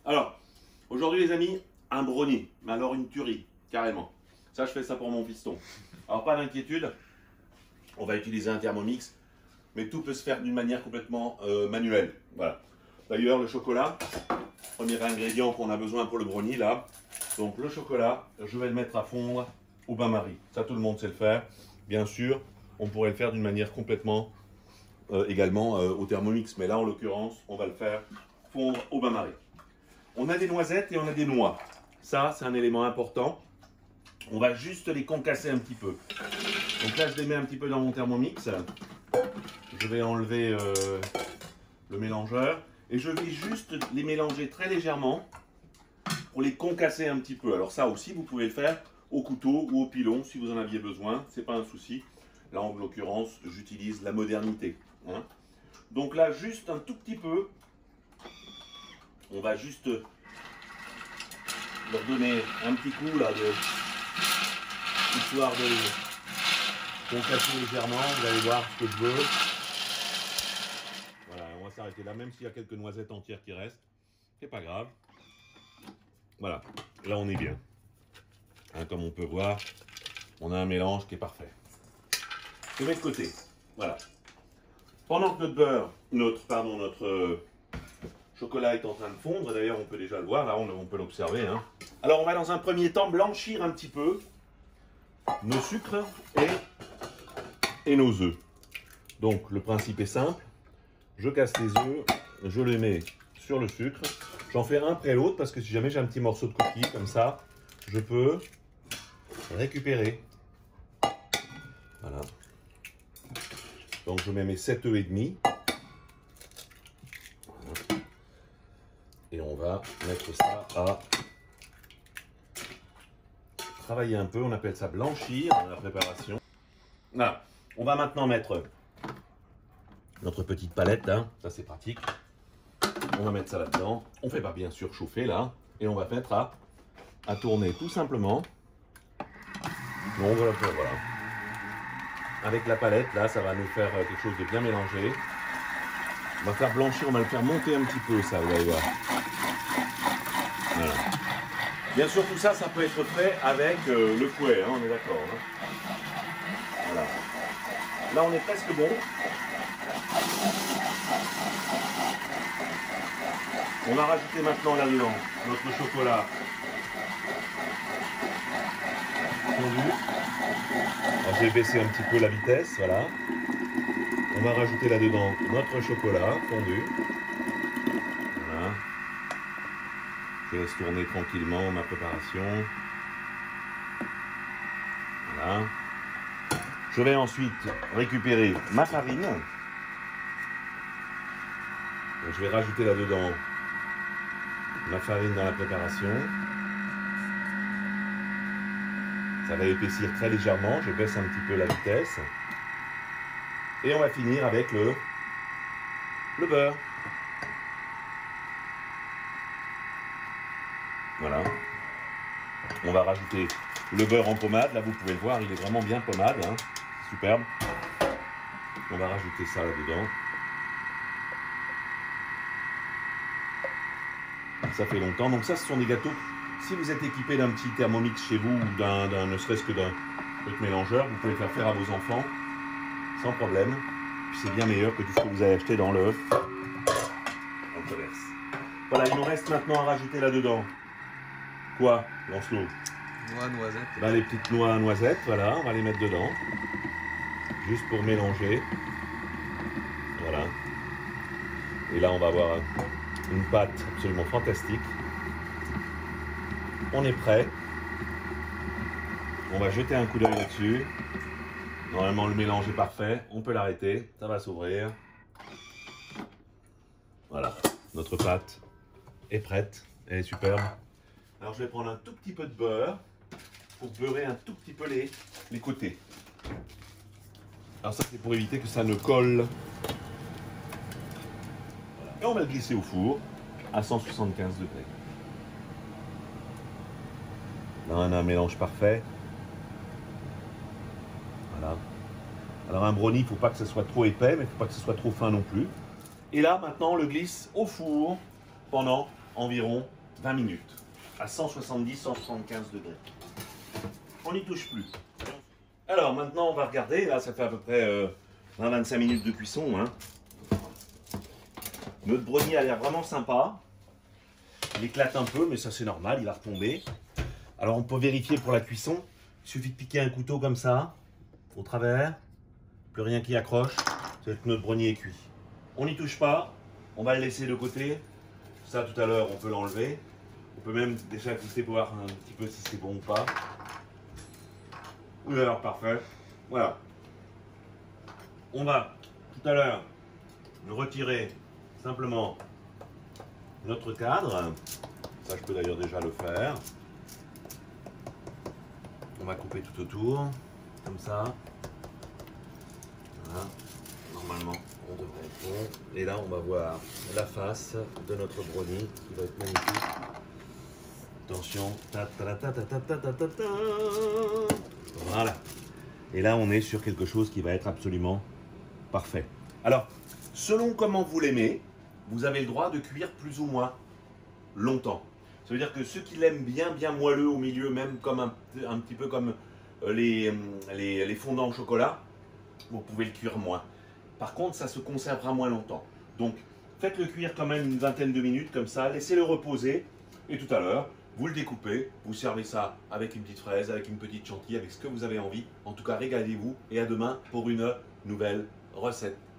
Alors, aujourd'hui les amis, un brownie, mais alors une tuerie, carrément. Ça, je fais ça pour mon piston. Alors, pas d'inquiétude, on va utiliser un Thermomix, mais tout peut se faire d'une manière complètement manuelle. Voilà. D'ailleurs, le chocolat, premier ingrédient qu'on a besoin pour le brownie, là. Donc, le chocolat, je vais le mettre à fondre au bain-marie. Ça, tout le monde sait le faire. Bien sûr, on pourrait le faire d'une manière complètement également au Thermomix, mais là, en l'occurrence, on va le faire fondre au bain-marie. On a des noisettes et on a des noix. Ça, c'est un élément important. On va juste les concasser un petit peu. Donc là, je les mets un petit peu dans mon Thermomix. Je vais enlever le mélangeur. Et je vais juste les mélanger très légèrement pour les concasser un petit peu. Alors ça aussi, vous pouvez le faire au couteau ou au pilon si vous en aviez besoin. C'est pas un souci. Là, en l'occurrence, j'utilise la modernité. Hein. Donc là, juste un tout petit peu. On va juste leur donner un petit coup là histoire de concasser légèrement. Vous allez voir ce que je veux. Voilà, on va s'arrêter là, même s'il y a quelques noisettes entières qui restent, c'est pas grave. Voilà, là on est bien. Hein, comme on peut voir, on a un mélange qui est parfait. Je mets de côté. Voilà. Pendant que notre chocolat est en train de fondre, d'ailleurs on peut déjà le voir, là on peut l'observer. Hein. Alors on va dans un premier temps blanchir un petit peu nos sucres et nos œufs. Donc le principe est simple, je casse les œufs, je les mets sur le sucre, j'en fais un après l'autre parce que si jamais j'ai un petit morceau de cookie comme ça, je peux récupérer. Voilà. Donc je mets mes 7 œufs et demi. Et on va mettre ça à travailler un peu, on appelle ça blanchir dans la préparation. Voilà, on va maintenant mettre notre petite palette, hein. Ça c'est pratique. On va mettre ça là-dedans, on ne fait pas bien sûr chauffer là, et on va mettre à tourner tout simplement. Donc on va le faire, voilà. Avec la palette là, ça va nous faire quelque chose de bien mélangé. On va faire blanchir, on va le faire monter un petit peu ça, vous allez voir. Voilà. Bien sûr, tout ça, ça peut être fait avec le fouet, hein, on est d'accord. Hein. Voilà. Là, on est presque bon. On va rajouter maintenant là-dedans notre chocolat fondu. Alors, je vais baisser un petit peu la vitesse, voilà. On va rajouter là-dedans notre chocolat fondu. Voilà. Je laisse tourner tranquillement ma préparation. Voilà. Je vais ensuite récupérer ma farine. Je vais rajouter là-dedans ma farine dans la préparation. Ça va épaissir très légèrement. Je baisse un petit peu la vitesse. Et on va finir avec le beurre. Voilà. On va rajouter le beurre en pommade. Là, vous pouvez le voir, il est vraiment bien pommade. Hein. Superbe. On va rajouter ça là-dedans. Ça fait longtemps. Donc ça, ce sont des gâteaux. Si vous êtes équipé d'un petit Thermomix chez vous, ou ne serait-ce que d'un petit mélangeur, vous pouvez faire faire à vos enfants sans problème. Puis c'est bien meilleur que tout ce que vous avez acheté dans le commerce. Voilà, il nous reste maintenant à rajouter là-dedans. Quoi, Lancelot? Noix, noisettes. Ben, les petites noix noisettes, voilà, on va les mettre dedans. Juste pour mélanger. Voilà. Et là, on va avoir une pâte absolument fantastique. On est prêt. On va jeter un coup d'œil là-dessus. Normalement, le mélange est parfait. On peut l'arrêter. Ça va s'ouvrir. Voilà. Notre pâte est prête. Elle est superbe. Alors, je vais prendre un tout petit peu de beurre pour beurrer un tout petit peu les côtés. Alors ça, c'est pour éviter que ça ne colle. Voilà. Et on va le glisser au four à 175 degrés. Là, on a un mélange parfait. Voilà. Alors un brownie, il ne faut pas que ce soit trop épais, mais il ne faut pas que ce soit trop fin non plus. Et là, maintenant, on le glisse au four pendant environ 20 minutes à 170-175 degrés. On n'y touche plus. Alors maintenant on va regarder, là ça fait à peu près 20-25 minutes de cuisson. Hein. Notre brownie a l'air vraiment sympa. Il éclate un peu, mais ça c'est normal, il va retomber. Alors on peut vérifier pour la cuisson. Il suffit de piquer un couteau comme ça, au travers. Plus rien qui accroche, c'est que notre brownie est cuit. On n'y touche pas, on va le laisser de côté. Ça tout à l'heure on peut l'enlever. On peut même déjà goûter pour voir un petit peu si c'est bon ou pas. Couleur parfait. Voilà. On va tout à l'heure retirer simplement notre cadre. Ça je peux d'ailleurs déjà le faire. On va couper tout autour, comme ça. Voilà. Normalement, on devrait être bon. Et là, on va voir la face de notre brownie qui va être magnifique. Attention. Voilà. Et là, on est sur quelque chose qui va être absolument parfait. Alors, selon comment vous l'aimez, vous avez le droit de cuire plus ou moins longtemps. Ça veut dire que ceux qui l'aiment bien moelleux au milieu, même comme un petit peu comme les fondants au chocolat, vous pouvez le cuire moins. Par contre, ça se conservera moins longtemps. Donc, faites-le cuire quand même une vingtaine de minutes comme ça, laissez-le reposer. Et tout à l'heure, vous le découpez, vous servez ça avec une petite fraise, avec une petite chantilly, avec ce que vous avez envie. En tout cas, régalez-vous et à demain pour une nouvelle recette.